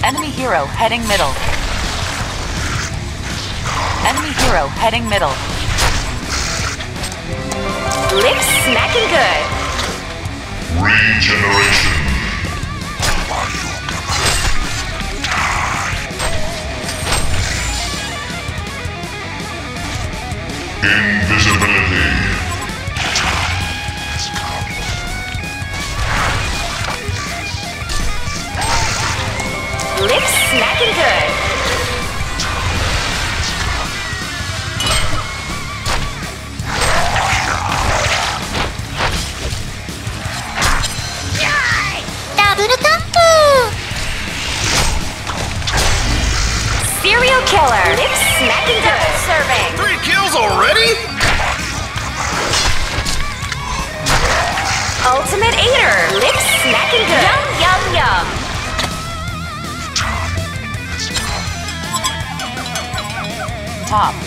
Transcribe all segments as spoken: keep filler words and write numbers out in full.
Enemy hero heading middle. Enemy hero heading middle. Lip smacking good. Regeneration. Invisibility. Lip smacking good. Double tap. Serial killer. Lip smacking good. Serving. Three kills already? Ultimate Eater. Lip smacking good. Yum, yum, yum. Top.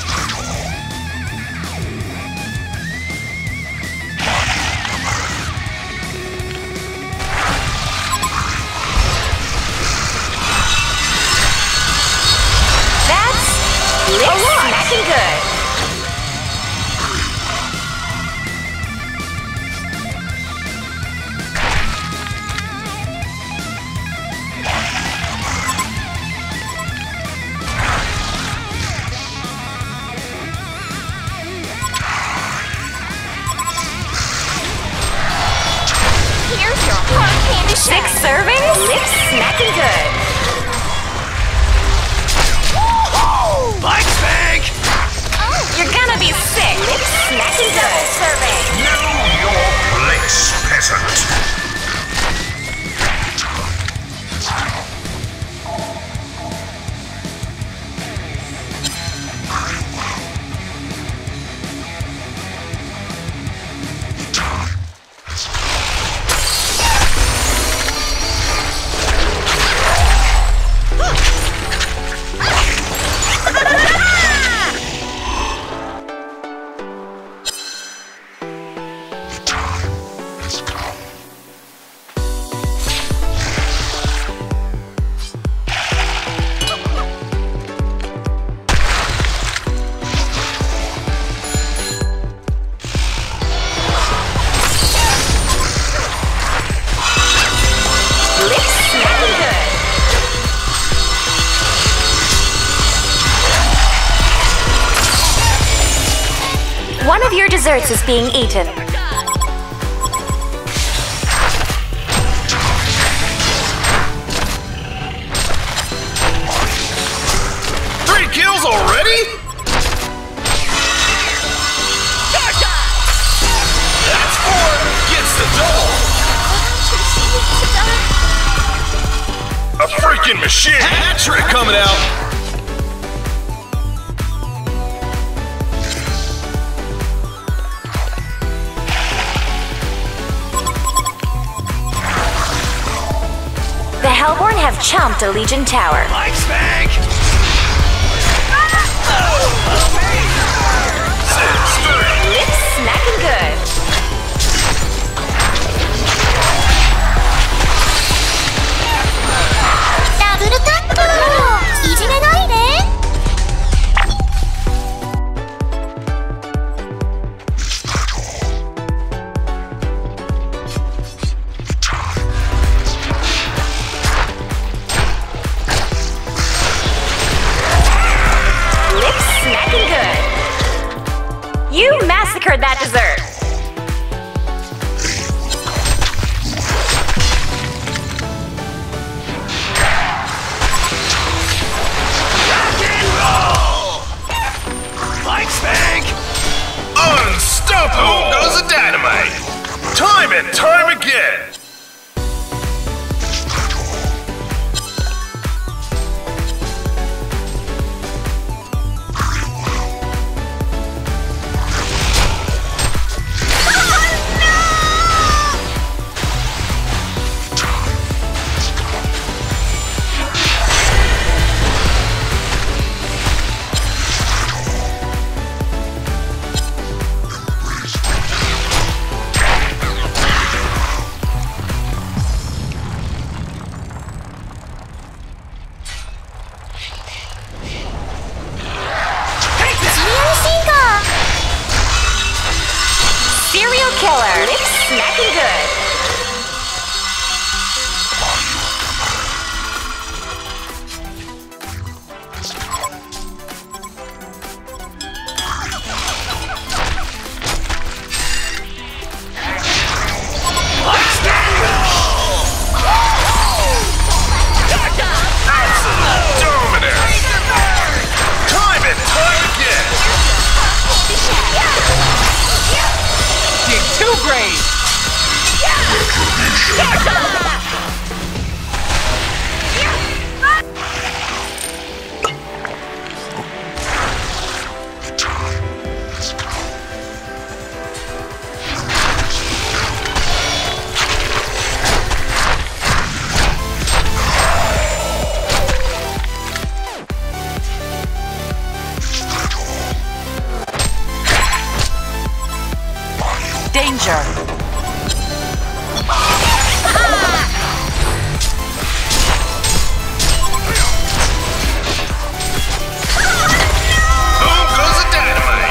That's lip smacking good. Here's your hard candy shake. Six servings? Lip smacking good. Bike spank! Oh, you're gonna be sick. Lip smacking double serving. Know your place, peasant. One of your desserts is being eaten. Three kills already? That's four. Gets the double. A freaking machine. Hat trick coming out. The Hellborn have chomped a Legion tower. Bike spank! Six, three. Lip smacking good. Double tap! 이지메나이ね. You massacred that dessert! Rock and roll! Bike spank! Unstoppable goes the dynamite! Time and time again! danger. Boom goes the dynamite.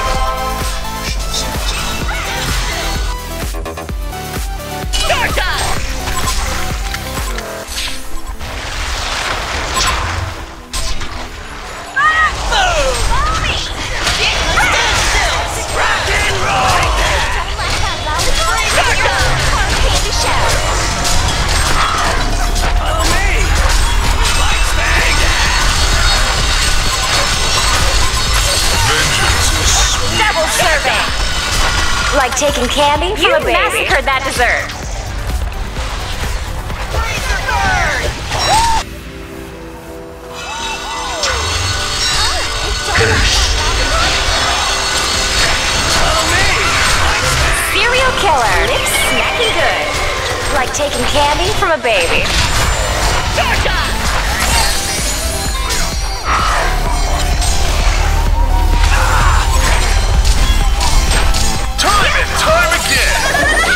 Double serving! Like taking candy from You a baby. massacred that dessert. Serial killer. Lips smacking good. Like taking candy from a baby. Time and time again.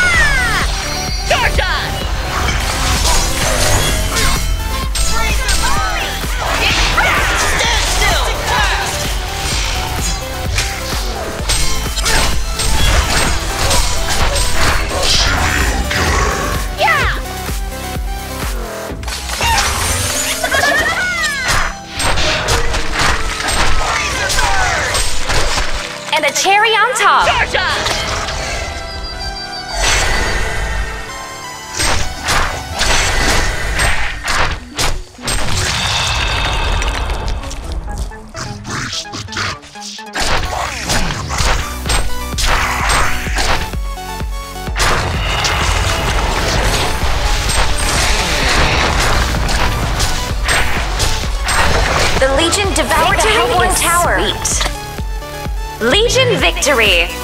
And a cherry on top. The Legion devoured a Highborn tower. Legion victory!